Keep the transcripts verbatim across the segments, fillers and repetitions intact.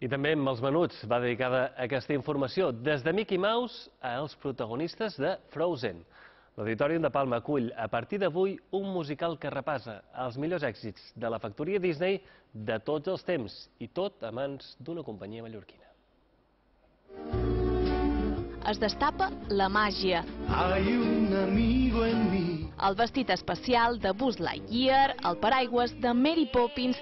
I també amb els menuts va dedicada aquesta informació des de Mickey Mouse als protagonistes de Frozen. L'Auditorium de Palma acull a partir d'avui un musical que repassa els millors èxits de la factoria Disney de tots els temps i tot a mans d'una companyia mallorquina. Es destapa la màgia. Hay un amigo en mí. El vestit especial de Buzz Lightyear, el paraigües de Mary Poppins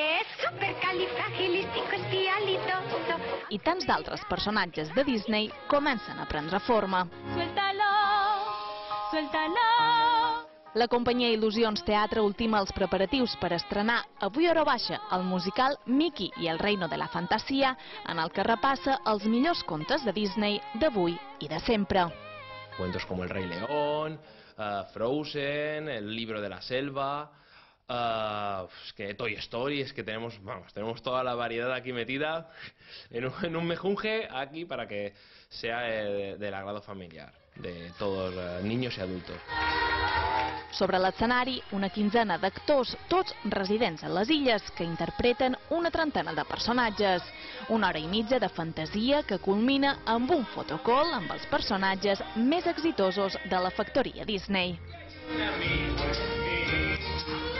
i tants d'altres personatges de Disney comencen a prendre forma. Suéltalo, suéltalo. La companyia Il·lusions Teatre ultima els preparatius per estrenar avui a hora baixa el musical Mickey i el Reino de la Fantasía, en el que repassa els millors contes de Disney d'avui i de sempre. Cuentos como El Rey León, uh, Frozen, El Libro de la Selva, uh, es que Toy Story, es que tenemos, vamos, tenemos toda la variedad aquí metida en un, en un mejunje aquí para que sea de, del agrado familiar de todos uh, niños y adultos. Sobre l'escenari, una quinzena d'actors, tots residents a les illes, que interpreten una trentena de personatges. Una hora i mitja de fantasia que culmina amb un fotocall amb els personatges més exitosos de la factoria Disney.